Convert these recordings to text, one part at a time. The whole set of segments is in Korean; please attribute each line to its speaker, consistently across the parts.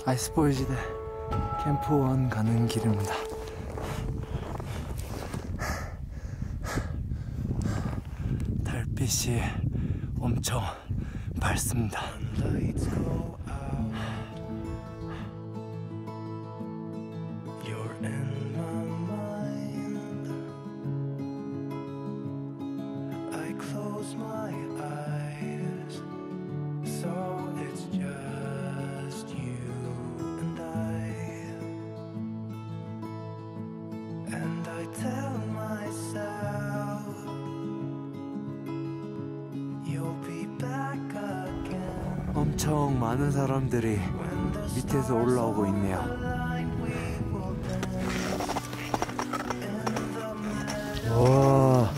Speaker 1: 아이스볼지대 캠프원 가는 길입니다. 달빛이 엄청 밝습니다. 엄청 많은 사람들이 밑에서 올라오고 있네요. 와.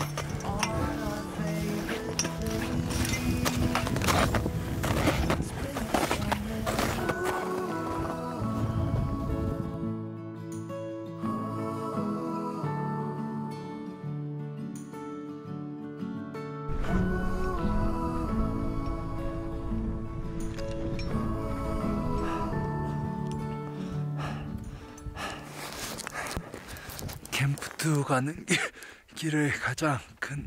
Speaker 1: 캠프2 가는 길의 가장 큰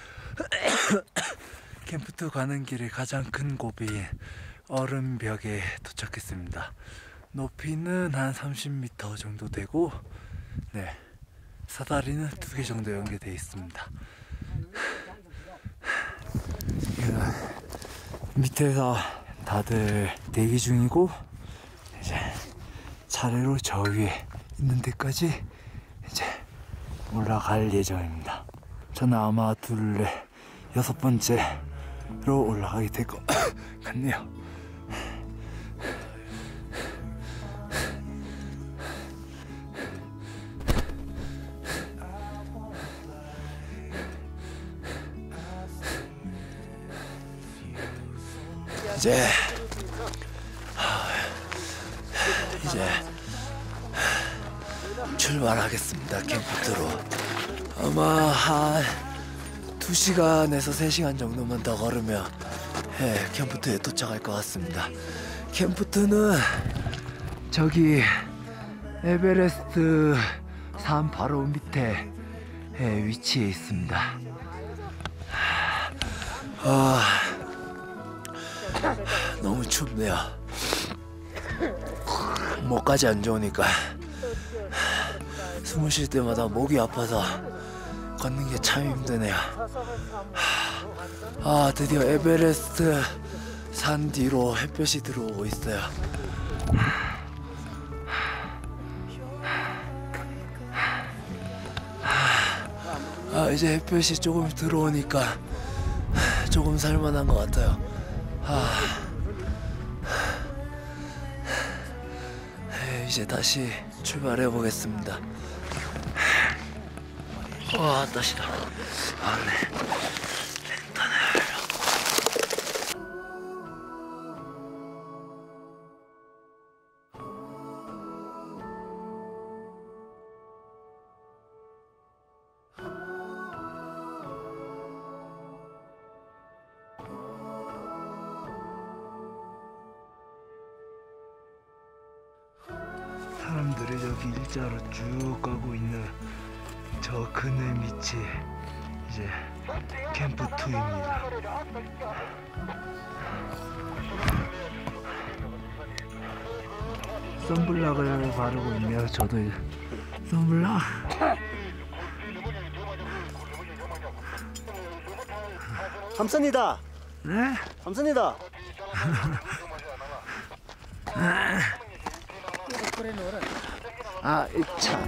Speaker 1: 캠프2 가는 길의 가장 큰 고비인 얼음벽에 도착했습니다. 높이는 한 30m 정도 되고, 네, 사다리는 2개 정도 연결되어 있습니다. 밑에서 다들 대기 중이고, 이제 차례로 저 위에 있는 데까지 이제 올라갈 예정입니다. 저는 아마 둘레 6번째로 올라가게 될 것 같네요. 이제 출발하겠습니다. 캠프2로 아마 한 2시간에서 3시간 정도만 더 걸으면 캠프2에 도착할 것 같습니다. 캠프2는 저기 에베레스트 산 바로 밑에 위치해 있습니다. 너무 춥네요. 목까지 안 좋으니까 숨을 쉴 때마다 목이 아파서 걷는 게 참 힘드네요. 드디어 에베레스트 산 뒤로 햇볕이 들어오고 있어요. 이제 햇볕이 조금 들어오니까 조금 살만한 것 같아요. 이제 다시 출발해 보겠습니다. 다시다. 네. 사람들이 저기 일자로 쭉 가고 있는 저 그늘 밑이 이제 캠프2입니다. 선블락을 바르고 있네요. 저도 선블락.
Speaker 2: 감사합니다.
Speaker 1: 네?
Speaker 2: 감사합니다.
Speaker 1: 이 차.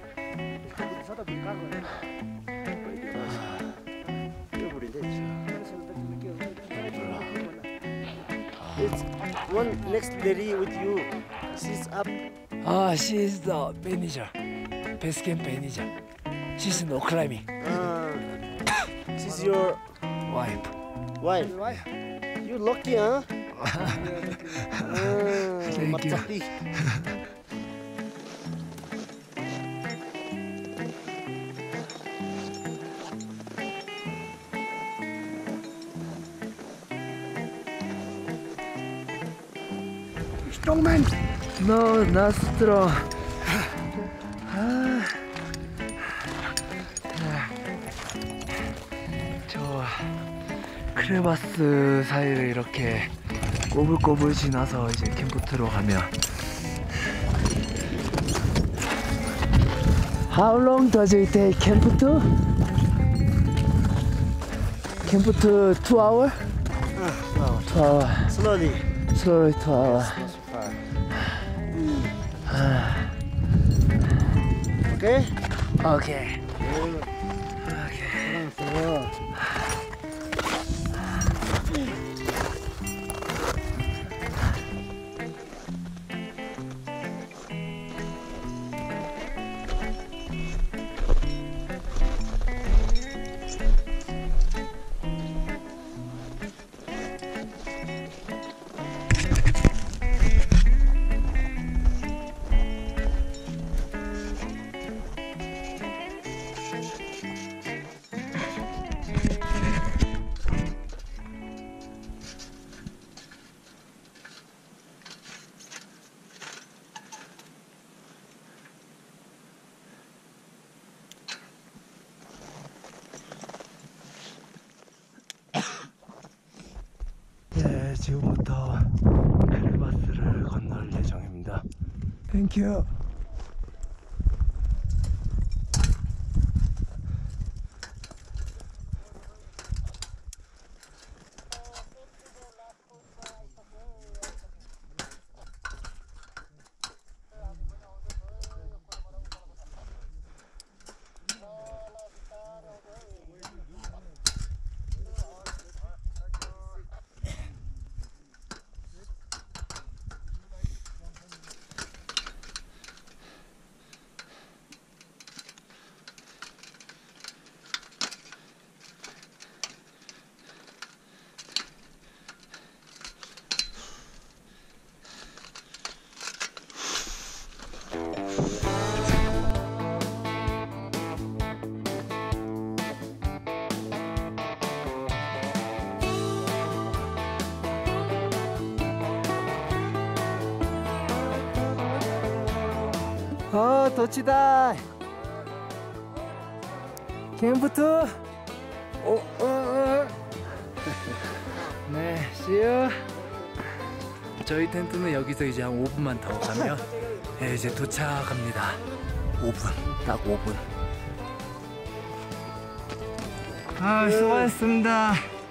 Speaker 2: It's one next lady with you. She's up.
Speaker 1: She's the manager. Base camp manager. She's no climbing.
Speaker 2: She's your
Speaker 1: Wife.
Speaker 2: wife. You lucky, huh?
Speaker 1: Thank you.
Speaker 2: 맞잡기.
Speaker 3: Strongman.
Speaker 1: No, not strong. 저 크레바스 사이를 이렇게 꼬불꼬불 지나서 이제 캠프트로 가면 How long does it take camp to? Camp to 2 hours? 2 hours.
Speaker 2: Slowly.
Speaker 1: Slowly 2 hours.
Speaker 2: Okay?
Speaker 1: Okay. 네, 지금부터 크레바스를 건널 예정입니다. 땡큐. 도치다. 캠프트. 네, see you. 저희 텐트는 여기서 이제 한 5분만 더 가면 네, 이제 도착합니다. 5분, 딱 5분. 아, 수고하셨습니다.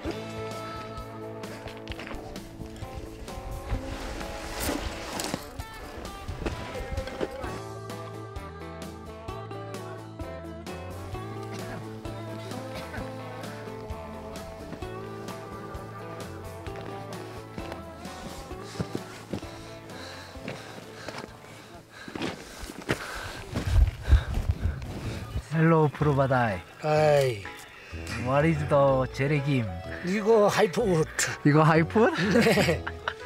Speaker 1: Hello, 프로바다이.
Speaker 2: Hi.
Speaker 1: What is the 제레김?
Speaker 2: 이거 하이프우드.
Speaker 1: 이거 하이폰?
Speaker 2: 네.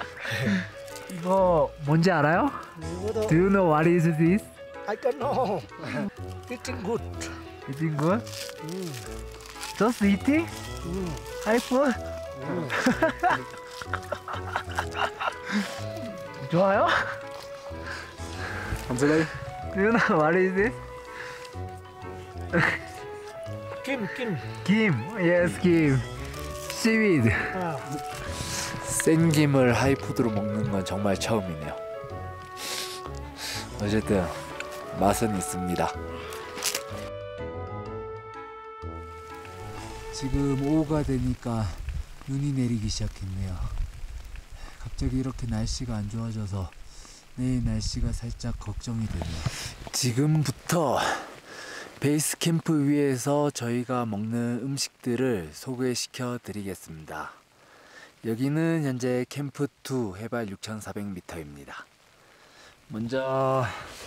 Speaker 1: 이거 뭔지 알아요?
Speaker 2: 이거도
Speaker 1: Do you know what is this?
Speaker 2: I don't know. Eating good.
Speaker 1: Eating good? Just eating? 하이폰? 좋아요? Do you know what is this?
Speaker 2: 김.
Speaker 1: 김, yes, 김. Seaweed. 생김을 하이푸드로 먹는 건 정말 처음이네요. 어쨌든 맛은 있습니다. 지금 오후가 되니까 눈이 내리기 시작했네요. 갑자기 이렇게 날씨가 안 좋아져서 내일 날씨가 살짝 걱정이 되네요. 지금부터 베이스 캠프 위에서 저희가 먹는 음식들을 소개시켜 드리겠습니다. 여기는 현재 캠프 2 해발 6,400m입니다. 먼저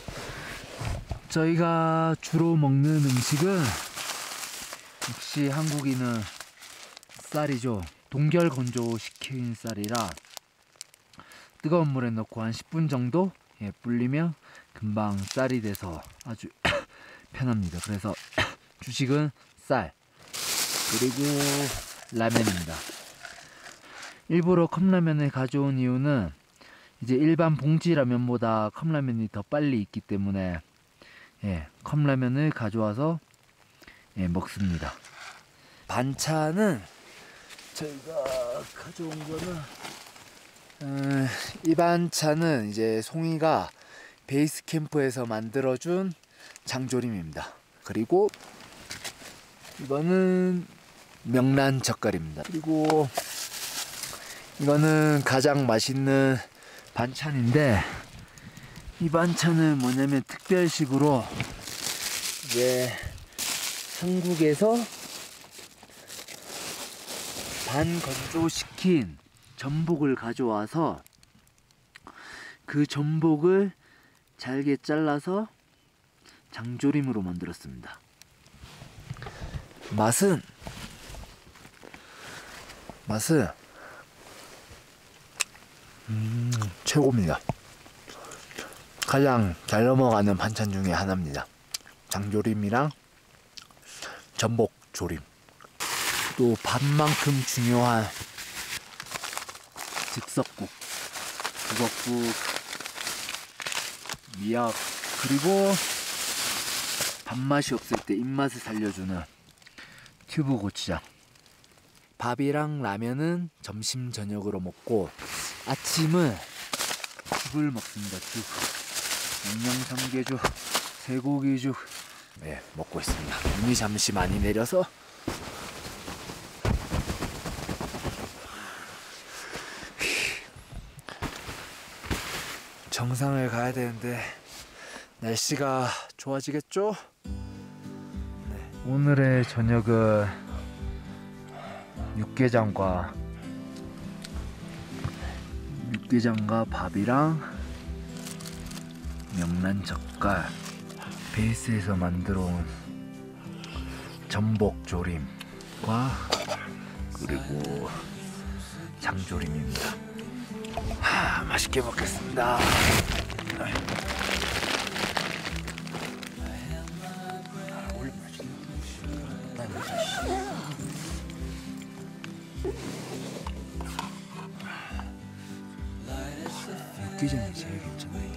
Speaker 1: 저희가 주로 먹는 음식은 역시 한국인은 쌀이죠. 동결 건조시킨 쌀이라 뜨거운 물에 넣고 한 10분 정도 불리면 금방 쌀이 돼서 아주 편합니다. 그래서 주식은 쌀 그리고 라면입니다. 일부러 컵라면을 가져온 이유는 이제 일반 봉지라면보다 컵라면이 더 빨리 익기 때문에 컵라면을 가져와서 먹습니다. 반찬은 저희가 가져온 거는 이 반찬은 이제 송이가 베이스 캠프에서 만들어준 장조림입니다. 그리고 이거는 명란 젓갈입니다. 그리고 이거는 가장 맛있는 반찬인데, 이 반찬은 뭐냐면 특별식으로 이제 한국에서 반건조시킨 전복을 가져와서 그 전복을 잘게 잘라서 장조림으로 만들었습니다. 맛은 최고입니다. 가장 잘 넘어가는 반찬 중에 하나입니다. 장조림이랑 전복조림. 또 밥만큼 중요한 즉석국, 북엇국, 미역, 그리고 밥맛이 없을 때 입맛을 살려주는 튜브 고추장. 밥이랑 라면은 점심 저녁으로 먹고, 아침은 죽을 먹습니다. 죽. 양념삼계죽, 쇠고기죽 먹고 있습니다. 눈이 잠시 많이 내려서 정상을 가야 되는데 날씨가 좋아지겠죠? 오늘의 저녁은 육개장과 밥이랑 명란 젓갈, 베이스에서 만들어 온 전복 조림과 그리고 장조림입니다. 맛있게 먹겠습니다. 육개장이 제일 괜찮네.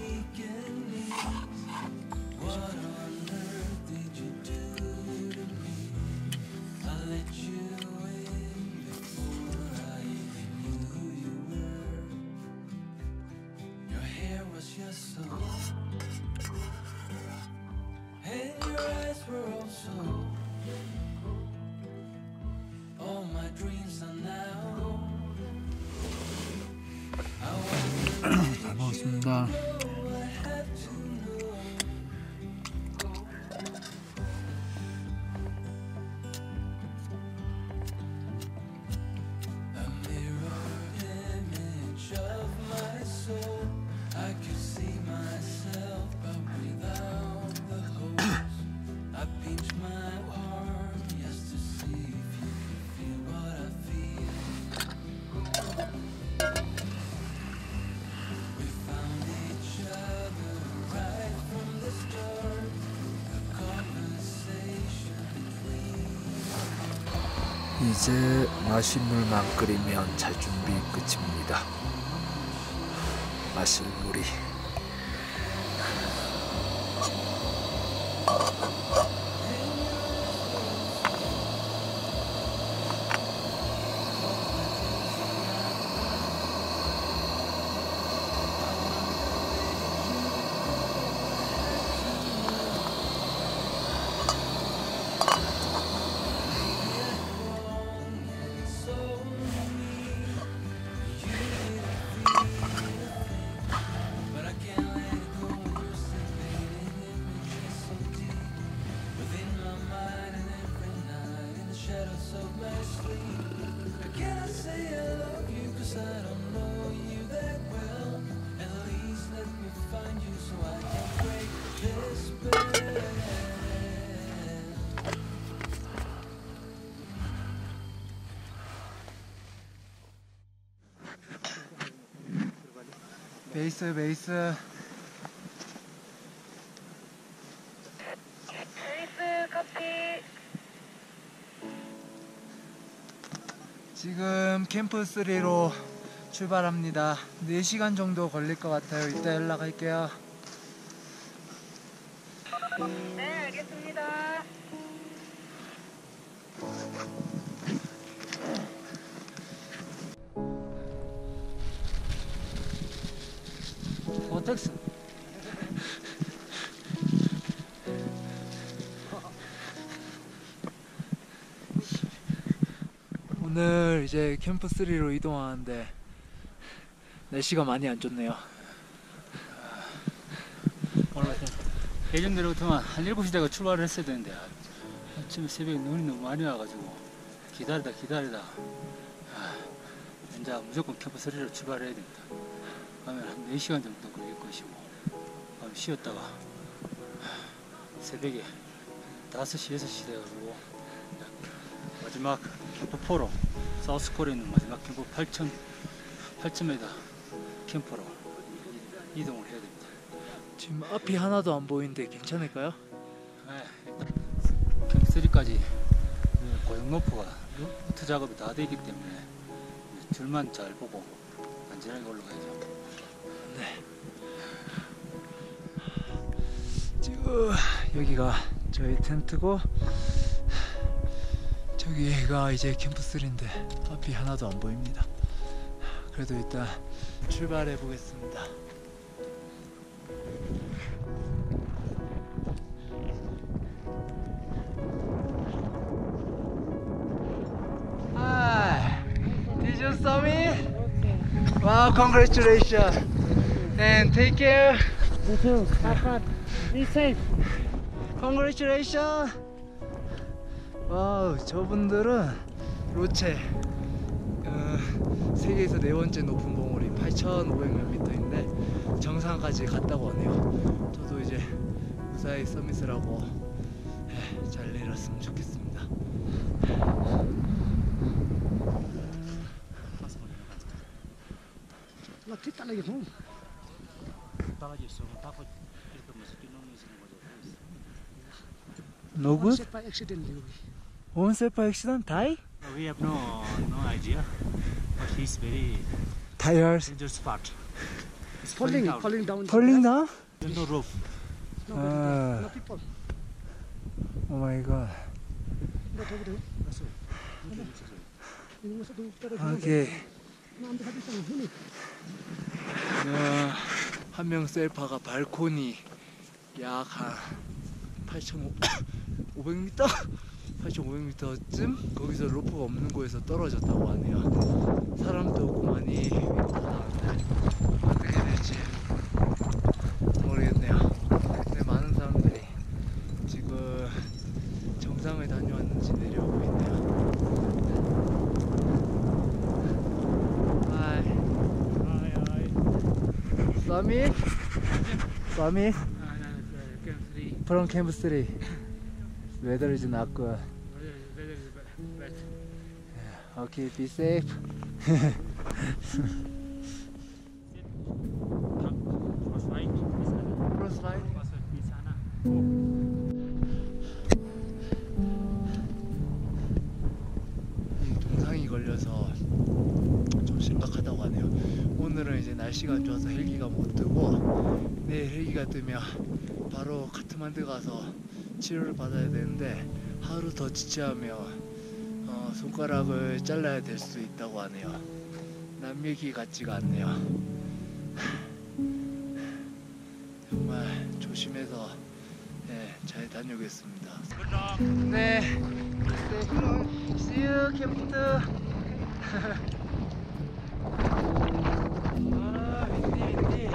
Speaker 1: 잘 먹었습니다. 이제 마실 물만 끓이면 잘 준비 끝입니다. 마실 물이 베이스
Speaker 3: 커피.
Speaker 1: 지금 캠프 3로 출발합니다. 4시간 정도 걸릴 것 같아요. 이따 연락할게요.
Speaker 3: 네, 알겠습니다.
Speaker 1: 텍스. 오늘 이제 캠프 3로 이동하는데 날씨가 많이 안 좋네요.
Speaker 4: 오늘 예정대로 같으면 한 7시 대가 출발을 했어야 되는데 아침에 새벽에 눈이 너무 많이 와가지고 기다리다 이제 무조건 캠프 3로 출발해야 됩니다. 그러면 한 4시간 정도 걸릴 것이고 쉬었다가 새벽에 5시, 6시 돼가지고 마지막 캠프 4로 사우스코리아 있는 마지막 캠프 8,000m 캠프로 이동을 해야 됩니다.
Speaker 1: 지금 앞이 하나도 안 보이는데 괜찮을까요?
Speaker 4: 네, 일단 캠프 3까지 고용 로프가 루트 작업이 다 되기 때문에 줄만 잘 보고 안전하게 올라가야죠.
Speaker 1: 네. 지금 여기가 저희 텐트고 저기가 이제 캠프 3인데 앞이 하나도 안 보입니다. 그래도 일단 출발해 보겠습니다. Hi, did you saw me? Wow, congratulations and take care.
Speaker 2: You too. Have fun. Be safe.
Speaker 1: Congratulations. 와우, 저분들은 로체 세계에서 4번째 높은 봉우리 8,500몇 미터인데 정상까지 갔다고 하네요. 저도 이제 무사히 서밋을 하고 잘 내렸으면 좋겠습니다. No good?
Speaker 2: By accident,
Speaker 1: One step by accident, die?
Speaker 5: We have no idea, but he's very
Speaker 1: Tired.
Speaker 5: dangerous spot. It's
Speaker 2: falling
Speaker 5: down.
Speaker 2: down.
Speaker 1: Falling down?
Speaker 5: There's no roof.
Speaker 2: No,
Speaker 1: Ah.
Speaker 2: no people.
Speaker 1: Oh my god.
Speaker 2: Not over there. You must do better.
Speaker 1: Okay.
Speaker 2: No, I'm having some honey.
Speaker 1: 한 명 셀파가 발코니 약 한 8,500m? 8,500m쯤 거기서 로프가 없는 곳에서 떨어졌다고 하네요. 사람도 없고 많이 위험하다는데 어떻게 될지 모르겠네요. 근데 많은 사람들이 지금 정상을 다녀왔는지 내려오고 있네요. Summit? Summit? From Camp 3. Weather is not good. Okay, be safe. Crossfire? 이 동상이 걸려서 좀 심각하다고 하네요. 오늘은 이제 날씨가 안 좋아서 헬기가 못 뜨고 내일 헬기가 뜨면 바로 카트만드 가서 치료를 받아야 되는데 하루 더 지체하면 손가락을 잘라야 될 수 있다고 하네요. 남 얘기 같지가 않네요. 정말 조심해서 잘 다녀오겠습니다. 네, See you, 캠프. 윈디.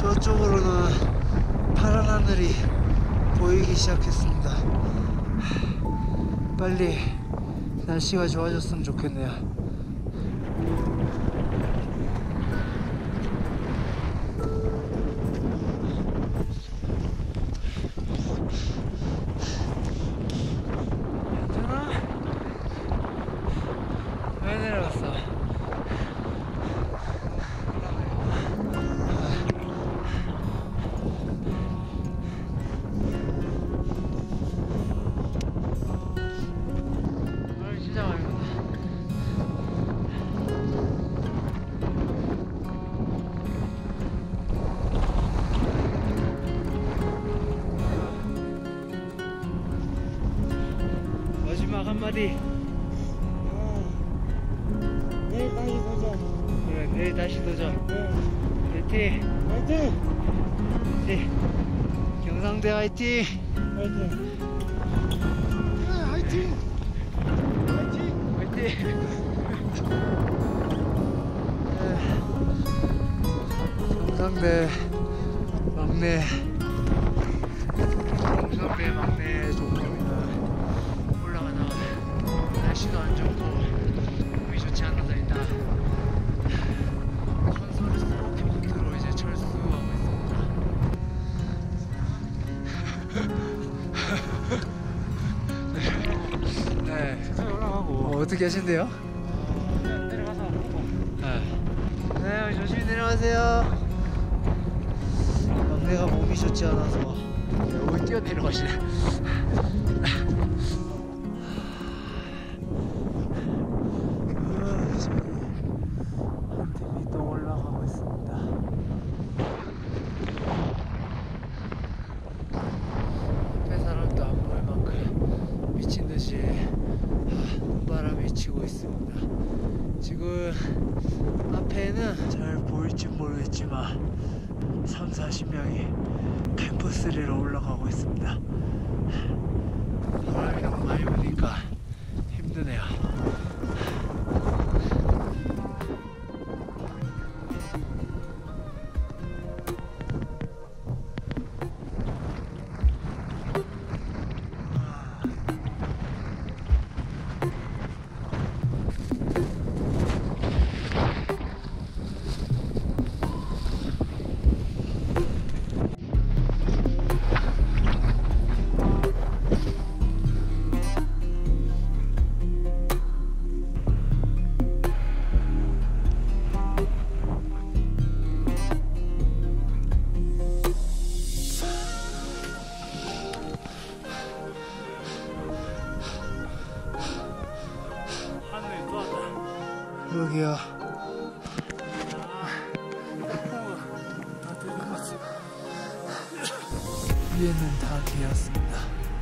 Speaker 1: 저쪽으로는 파란 하늘이 보이기 시작했습니다. 빨리 날씨가 좋아졌으면 좋겠네요. 괜찮아? 왜 내려갔어? 진짜 많이 온다. 마지막 한마디.
Speaker 2: 내일 다시 보자.
Speaker 1: 그래, 내일 다시 도전. 화이팅!
Speaker 2: 화이팅!
Speaker 1: 화이팅! 경상대 화이팅!
Speaker 2: 화이팅! 화이팅!
Speaker 1: 화이팅! 경상대 막내 조금이나 올라가다가 날씨도 안 좋고 몸이 좋지 않아서 일단 컨소르스 포인트로 이제 철수하고 있습니다. 네.
Speaker 5: 올라가고.
Speaker 1: 어떻게 하신대요?
Speaker 5: 내려가서 보고.
Speaker 1: 네, 조심히 내려가세요. 막내가 몸이 좋지 않아서 여기 뛰어 내려가시네. 한 팀이 또 올라가고 있습니다. 앞에 사람도 안 보일 만큼 미친 듯이 눈바람이 치고 있습니다. 지금 앞에는 잘 보일지 모르겠지만 30-40명이 캠프3로 올라가고 있습니다. 바람이 너무 많이 부니까 힘드네요. 여기요. 위에는 다 비었습니다.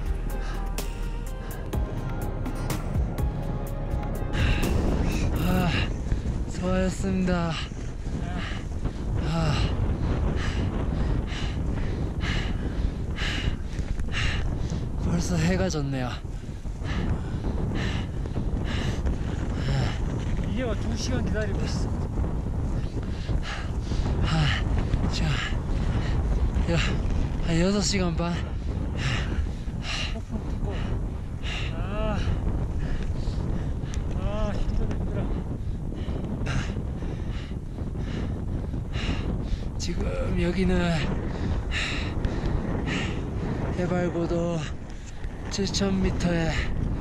Speaker 1: 수고하셨습니다. 벌써 해가 졌네요.
Speaker 5: 이제 막 2시간 기다리고 있어.
Speaker 1: 한 6시간 반.
Speaker 5: 힘들어.
Speaker 1: 지금 여기는 해발고도 7,000m에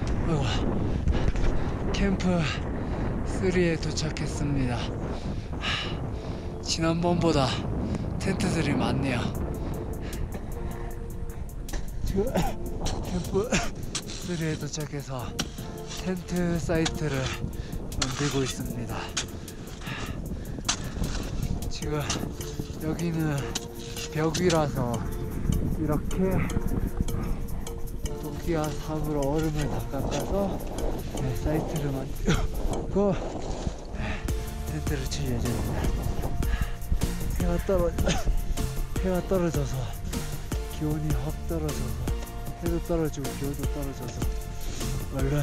Speaker 1: 캠프 3에 도착했습니다. 지난번보다 텐트들이 많네요. 지금 캠프 3에 도착해서 텐트 사이트를 만들고 있습니다. 지금 여기는 벽이라서 이렇게 도끼와 삽으로 얼음을 다 깎아서 사이트를 만들고 텐트를 칠 예정입니다. 해가 떨어져서 기온이 확 떨어져서 해도 떨어지고 기온도 떨어져서 얼른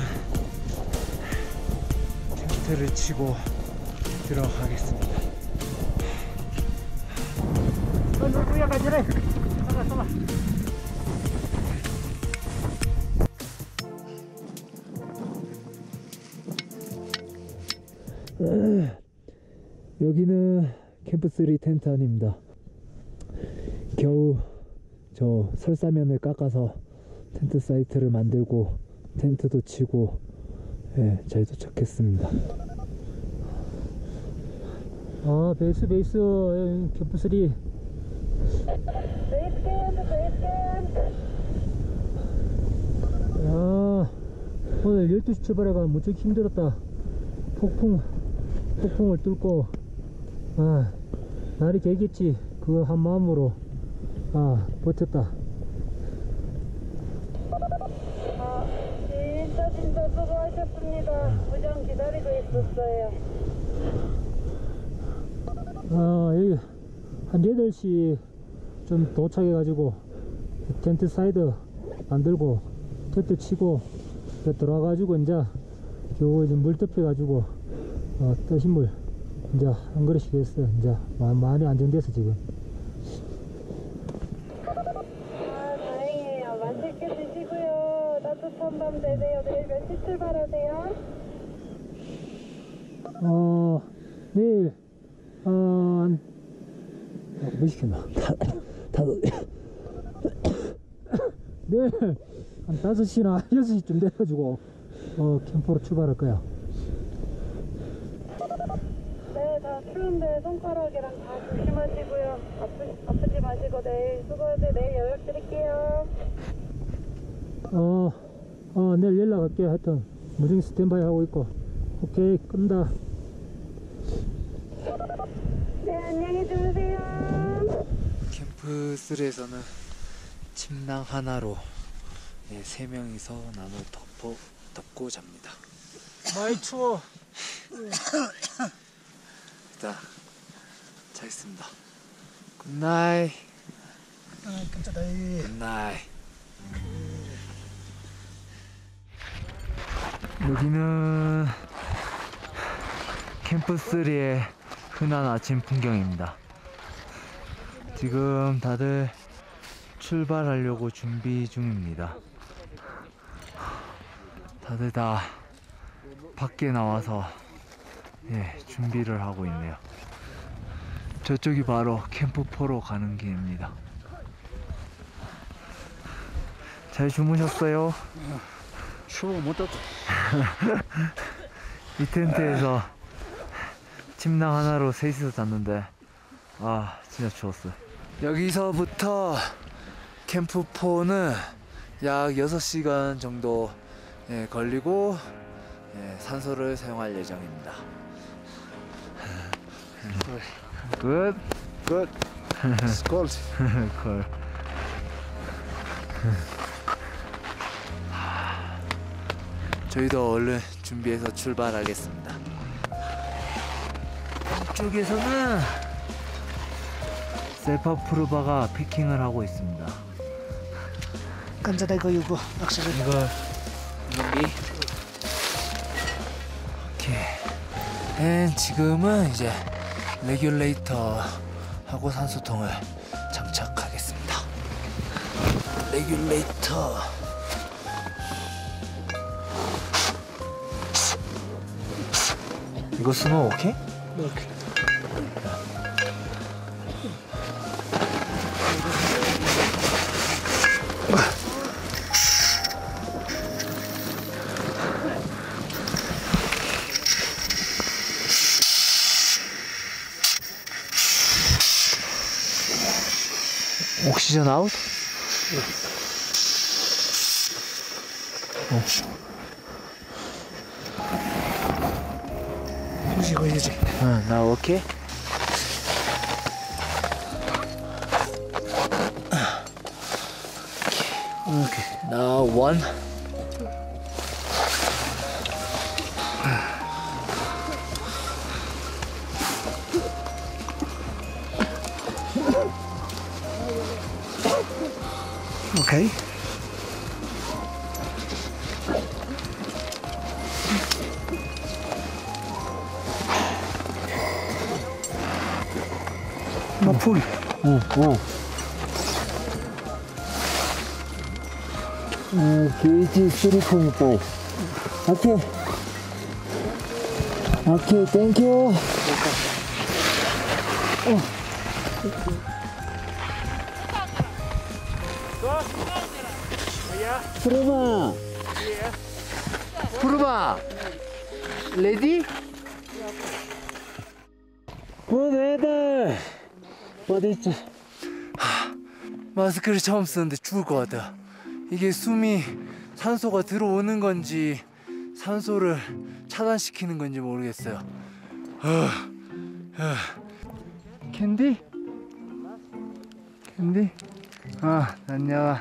Speaker 1: 텐트를 치고 들어가겠습니다. 여기는 캠프3 텐트 안입니다. 겨우 저 설사면을 깎아서 텐트 사이트를 만들고 텐트도 치고 잘 도착했습니다.
Speaker 4: 아, 베이스 캠프3. 야, 오늘 12시 출발해가 무척 힘들었다. 폭풍을 뚫고 날이 개겠지 그거 한 마음으로 버텼다.
Speaker 3: 진짜 수고하셨습니다. 무장 기다리고 있었어요.
Speaker 4: 여기 한 8시 좀 도착해가지고 텐트 사이드 만들고 텐트 치고 들어와가지고 이제 겨우 이제 물 덮여가지고 뜨신 물 이제 한 그릇씩 했어요. 이제 많이 안정돼서 지금.
Speaker 3: 다행이에요. 맛있게 드시고요. 따뜻한 밤 되세요. 내일 몇 시 출발하세요?
Speaker 4: 내일 몇 시켰나? 내일 한 5시나 6시쯤 돼가지고 캠프로 출발할 거야.
Speaker 3: 네, 다 추운데 손가락이랑 다 조심하시고요. 아프지 마시고 내일 수고하세요. 내일 연락드릴게요.
Speaker 4: 내일 연락할게. 하여튼 무조건 스탠바이 하고 있고. 오케이, 끈다.
Speaker 3: 네, 안녕히 주무세요.
Speaker 1: 캠프3에서는 침낭 하나로 3명이서 나눠 덮고 잡니다.
Speaker 4: 많이 추워.
Speaker 1: 일단 자 있습니다. 굿나잇. 굿나잇. 여기는 캠프3의 흔한 아침 풍경입니다. 지금 다들 출발하려고 준비 중입니다. 다들 다 밖에 나와서 준비를 하고 있네요. 저쪽이 바로 캠프4로 가는 길입니다. 잘 주무셨어요?
Speaker 2: 추워 못 떴다.
Speaker 1: 이 텐트에서 침낭 하나로 셋이서 잤는데 진짜 추웠어요. 여기서부터 캠프4는 약 6시간 정도 걸리고 산소를 사용할 예정입니다. 굿.
Speaker 2: Good. It's cold.
Speaker 1: 콜. 저희도 얼른 준비해서 출발하겠습니다. 이쪽에서는 셀파 프루바가 패킹을 하고 있습니다.
Speaker 2: 간짜다 이거 낚시를.
Speaker 1: 이거 여기. 오케이. 지금은 이제 레귤레이터 하고 산소통을 장착하겠습니다. 레귤레이터. 이거 스노우 오케이?
Speaker 2: 오케이.
Speaker 1: 옥시전 아웃?
Speaker 2: 무시고 이제.
Speaker 1: 나 오케이? 오케이. 나 원.
Speaker 2: 오케이. 나 풀.
Speaker 1: 오.
Speaker 4: 게이지 3.5. 오케이. 오케이, 땡큐. 푸르마. 푸르마. 레디? 굿 웨더. 어디
Speaker 1: 마스크를 처음 쓰는데 죽을 것 같아. 이게 숨이 산소가 들어오는 건지 산소를 차단시키는 건지 모르겠어요. 캔디? 캔디? 아, 안녕.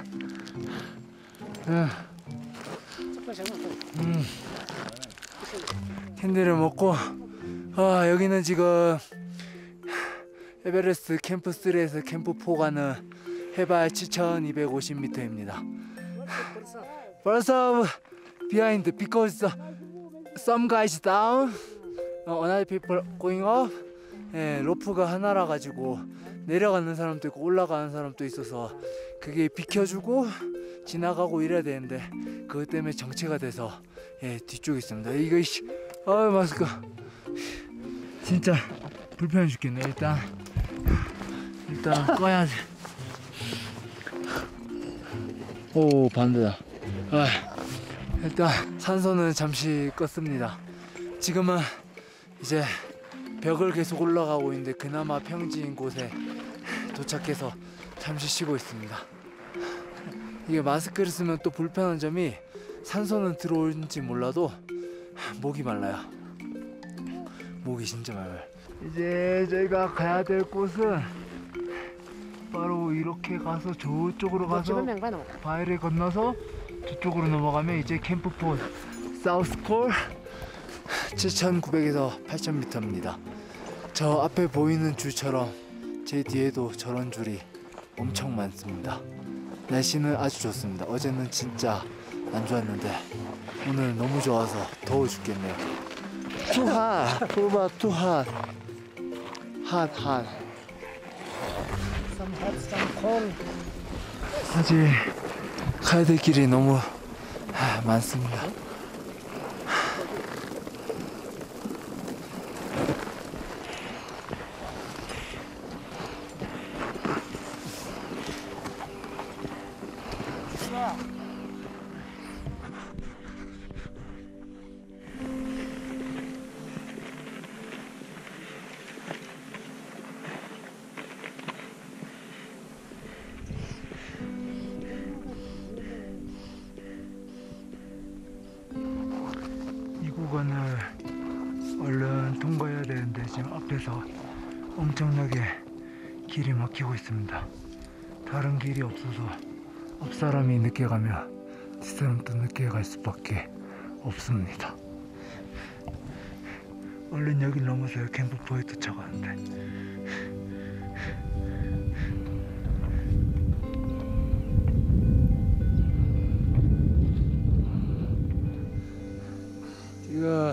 Speaker 1: 캔디를 먹고 여기는 지금 에베레스트 캠프 3에서 캠프 4 가는 해발 7,250m입니다. 벌써 behind because some guys down, another people going up. 예, 로프가 하나라 가지고 내려가는 사람도 있고 올라가는 사람도 있어서 그게 비켜주고 지나가고 이래야 되는데 그것 때문에 정체가 돼서 뒤쪽에 있습니다. 이거 마스크 진짜 불편해 죽겠네. 일단 꺼야지. 오, 반대다. 일단 산소는 잠시 껐습니다. 지금은 이제 벽을 계속 올라가고 있는데 그나마 평지인 곳에 도착해서 잠시 쉬고 있습니다. 이게 마스크를 쓰면 또 불편한 점이 산소는 들어올지 몰라도 목이 말라요. 목이 진짜 말라요. 이제 저희가 가야 될 곳은 바로 이렇게 가서 저쪽으로 가서 바위를 건너서 저쪽으로 넘어가면 이제 캠프4 사우스콜 7,900에서 8,000m입니다. 저 앞에 보이는 줄처럼 제 뒤에도 저런 줄이 엄청 많습니다. 날씨는 아주 좋습니다. 어제는 진짜 안 좋았는데 오늘 너무 좋아서 더워 죽겠네요. Too hot, too hot. Hot.
Speaker 2: Some hot, some cold.
Speaker 1: 아직 가야 될 길이 너무 많습니다. 구간을 얼른 통과해야 되는데 지금 앞에서 엄청나게 길이 막히고 있습니다. 다른 길이 없어서 앞사람이 늦게 가면 뒷사람도 늦게 갈 수밖에 없습니다. 얼른 여길 넘어서야 캠프4에 도착하는데 지금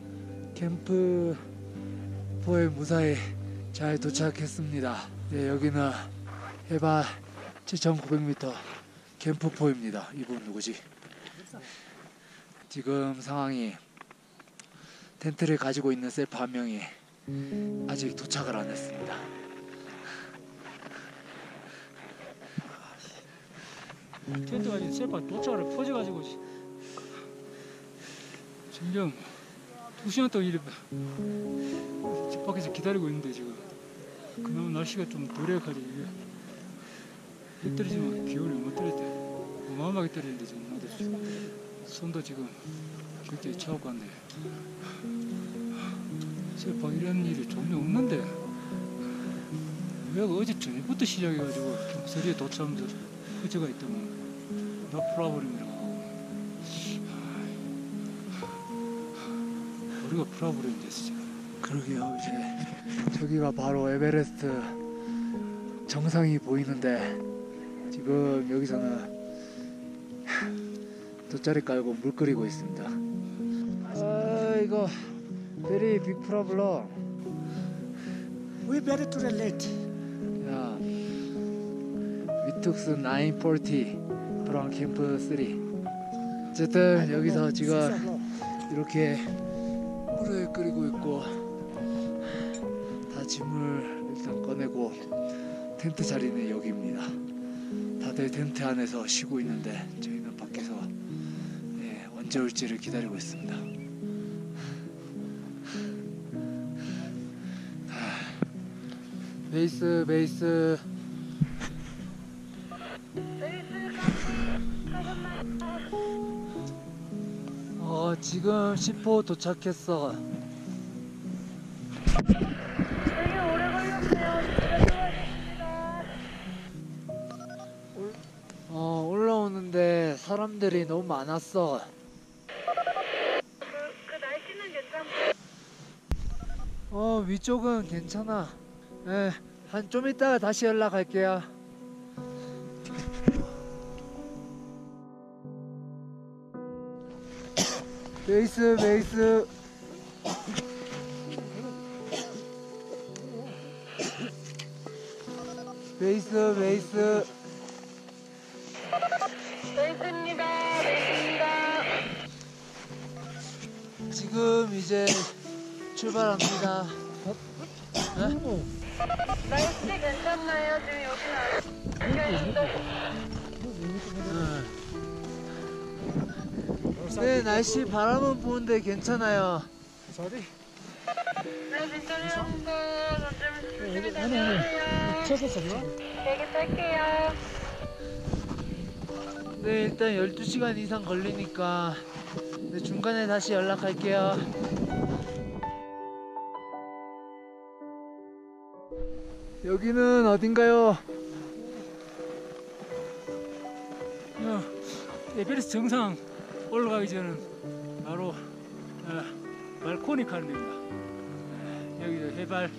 Speaker 1: 캠프4에 무사히 잘 도착했습니다. 네, 여기는 해발 7,900m 캠프4입니다. 이분 누구지? 지금 상황이 텐트를 가지고 있는 셀프 한 명이 아직 도착을 안 했습니다.
Speaker 6: 텐트 가지고 셀프 도착을 퍼져가지고 점점 2시간 동안 이렇게 집 밖에서 기다리고 있는데 지금 그나마 날씨가 좀 덜해가지고 이게 비 떨어지면 기온이 못 떨어질 어마어마하게 떨어지는데 지금 나도 손도 지금 굉장히 차갑고 한데 셀프 이런 일이 전혀 없는데 왜 어제 저녁부터 시작해가지고 서리에 도착하면서 허저가 있다면 나 풀어버리면 우리가 풀어버리면 됐어.
Speaker 1: 그러게요. 이제 저기가 바로 에베레스트 정상이 보이는데 지금 여기서는 돗자리 깔고 물 끓이고 있습니다. 이거 very big problem.
Speaker 2: We better to the late.
Speaker 1: Yeah. We took 9:40 from camp 3. 어쨌든 여기서 지금 이렇게 물을 끓이고 있고 다 짐을 일단 꺼내고 텐트 자리는 여기입니다. 다들 텐트 안에서 쉬고 있는데 저희는 밖에서 언제 올지를 기다리고 있습니다. 베이스 지금 10호 도착했어.
Speaker 3: 되게 오래 걸렸네요. 진짜 좋아했습니다.
Speaker 1: 올라오는데 사람들이 너무 많았어.
Speaker 3: 그 날씨는 괜찮고.
Speaker 1: 위쪽은 괜찮아. 한 좀 이따가 다시 연락할게요. 베이스
Speaker 3: 베이스입니다.
Speaker 1: 지금 이제 출발합니다.
Speaker 3: 날씨 괜찮나요? 지금 여기는
Speaker 1: 네, 날씨 바람은 부는데 괜찮아요.
Speaker 3: 네, 괜찮습니다. 좀 조심히 다녀오세요. 되게 탈게요.
Speaker 1: 네, 일단 12시간 이상 걸리니까 중간에 다시 연락할게요. 여기는 어딘가요?
Speaker 6: 에베레스트 정상 올라가기 전은 바로 발코니 가는 데입니다. 여기도 해발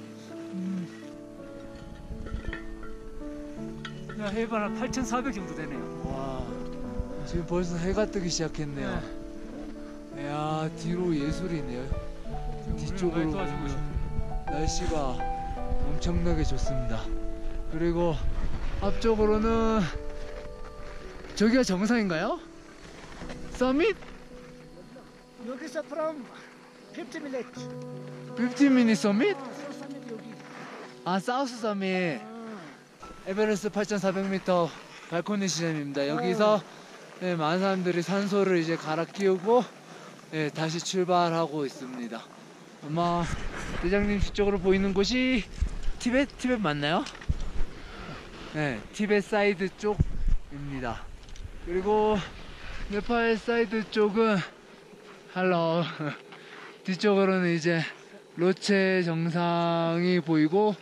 Speaker 6: 해발 한 8,400 정도 되네요.
Speaker 1: 와, 지금 벌써 해가 뜨기 시작했네요. 이야, 뒤로 예술이네요. 뒤쪽으로
Speaker 6: 많이 도와주고 있습니다.
Speaker 1: 날씨가 엄청나게 좋습니다. 그리고 앞쪽으로는 저기가 정상인가요? 서밋?
Speaker 2: 여기서 from 50 minutes.
Speaker 1: 15미니 서밋?
Speaker 2: 서밋 여기.
Speaker 1: 아, 사우스 서밋. 에베레스트 8,400m 발코니 시점입니다. 여기서 많은 사람들이 산소를 이제 갈아 끼우고 다시 출발하고 있습니다. 아마 대장님 뒤쪽으로 보이는 곳이 티벳 맞나요? 네, 티벳 사이드 쪽입니다. 그리고 네팔 사이드 쪽은 할로 뒤쪽으로는 이제 로체 정상이 보이고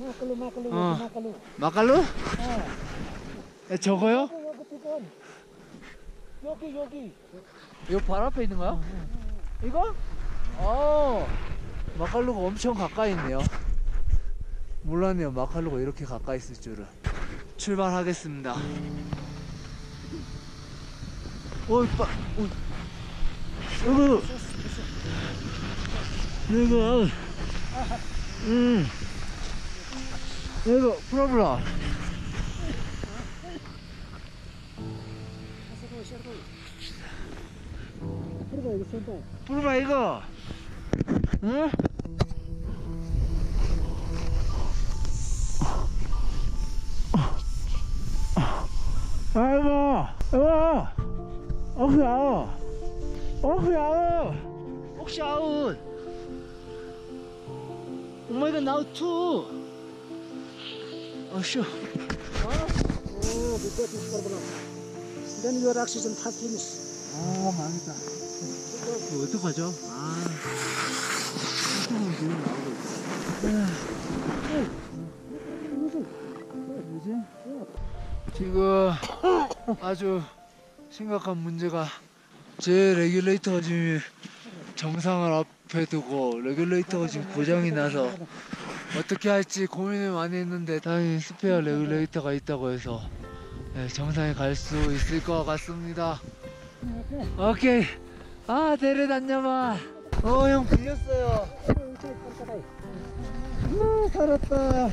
Speaker 1: 마칼루? 저거요?
Speaker 2: 여기.
Speaker 1: 이거 바로 앞에 있는 거야? 이거? 마칼루가 엄청 가까이 있네요. 몰랐네요, 마칼루가 이렇게 가까이 있을 줄은. 출발하겠습니다. 이거 프로블라. 프로블라 이거. 응? 아이고, 혹시 아웃. 오마이갓, now two. Sure.
Speaker 2: Oh, because it's problem. Then your oxygen has finished.
Speaker 1: 망했다. 이거 어떡하죠? 한쪽은 지금 나오고 있어. 뭐지? 지금 아주 심각한 문제가, 제 레귤레이터가 지금 정상을 앞에 두고 레귤레이터가 지금 고장이 나서 어떻게 할지 고민을 많이 했는데 다행히 스페어 레귤레이터가 있다고 해서 정상에 갈 수 있을 것 같습니다. 오케이. 데레 다녀봐. 형 빌렸어요. 살았다.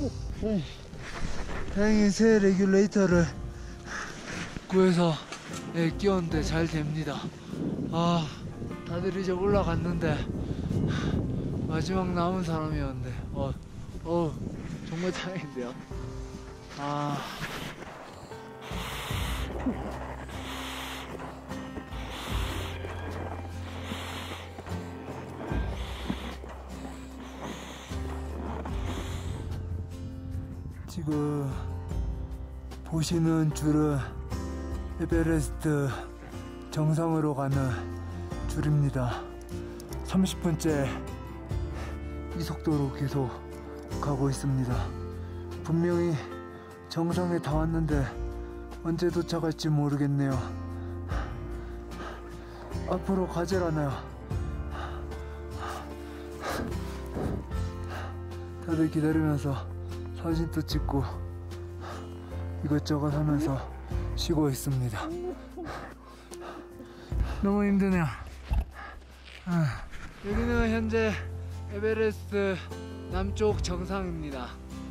Speaker 1: 다행히 새 레귤레이터를 구해서 끼웠는데 잘 됩니다. 아, 다들 이제 올라갔는데 마지막 남은 사람이었는데 정말 다행인데요. 아, 지금 보시는 줄은 에베레스트 정상으로 가는 줄입니다. 30분째 이 속도로 계속 가고 있습니다. 분명히 정상에 다 왔는데 언제 도착할지 모르겠네요. 앞으로 가지라나요? 다들 기다리면서 사진도 찍고 이것저것 하면서 쉬고 있습니다. 너무 힘드네요. 여기는 현재 에베레스트 남쪽 정상입니다.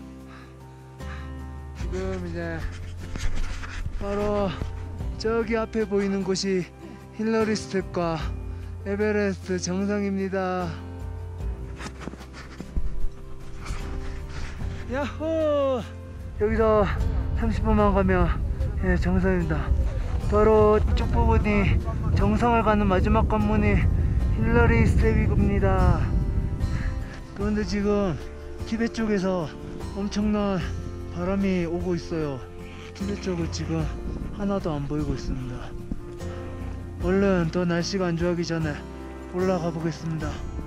Speaker 1: 지금 이제 바로 저기 앞에 보이는 곳이 힐러리 스텝과 에베레스트 정상입니다. 야호! 여기서 30분만 가면 정상입니다. 바로 이쪽 부분이 정상을 가는 마지막 관문이 힐러리 스텝입니다. 그런데 지금 티벳 쪽에서 엄청난 바람이 오고 있어요. 티벳 쪽은 지금 하나도 안 보이고 있습니다. 얼른 더 날씨가 안 좋아하기 전에 올라가 보겠습니다.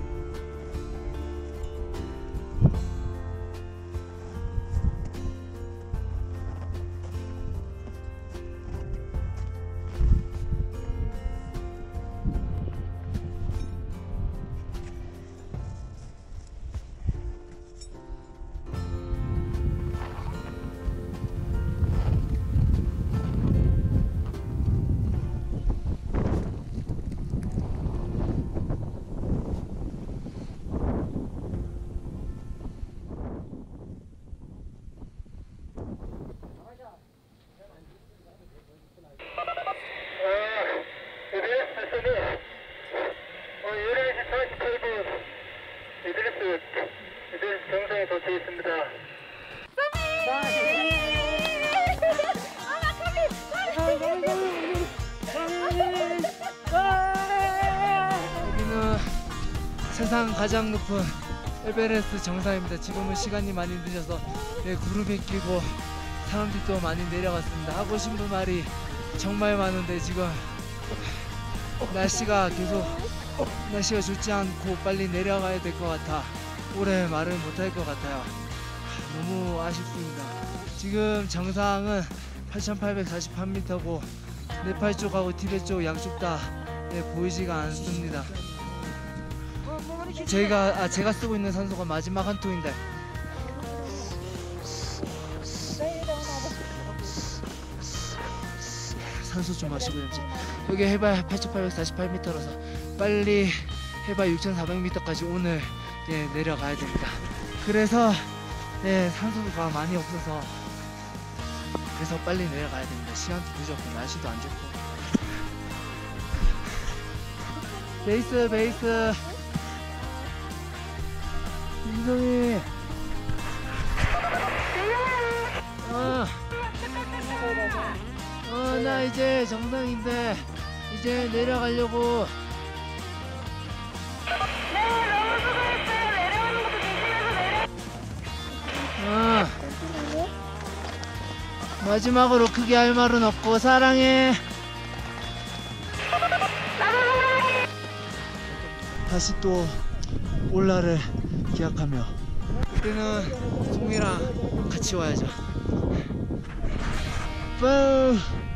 Speaker 1: 에베레스트 정상에 도착했습니다. 여기는 세상 가장 높은 에베레스트 정상입니다. 지금은 시간이 많이 늦어서 구름이 끼고 사람들도 많이 내려갔습니다. 하고 싶은 말이 정말 많은데 지금 날씨가 좋지 않고 빨리 내려가야 될 것 같아 오래 말을 못할 것 같아요. 너무 아쉽습니다. 지금 정상은 8,848m고 네팔 쪽하고 티벳 쪽 양쪽 다 보이지가 않습니다. 제가 쓰고 있는 산소가 마지막 한 통인데 산소 좀 마시고 해야지. 여기 해발 8,848m라서 빨리 해발 6,400m까지 오늘 내려가야 됩니다. 그래서 산소가 많이 없어서 그래서 빨리 내려가야 됩니다. 시간도 늦었고 날씨도 안 좋고. 베이스 인성이 나 이제 정상인데 이제 내려가려고.
Speaker 3: 네, 너무 수고했어요. 내려오는 것도 조심해서 내려.
Speaker 1: 마지막으로 크게 할 말은 없고 사랑해. 다시 또 올라를 기약하며 그때는 송이랑 같이 와야죠. 뿌